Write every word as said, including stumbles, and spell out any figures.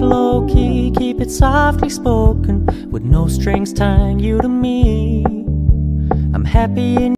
low key, keep it softly spoken, with no strings tying you to me. I'm happy in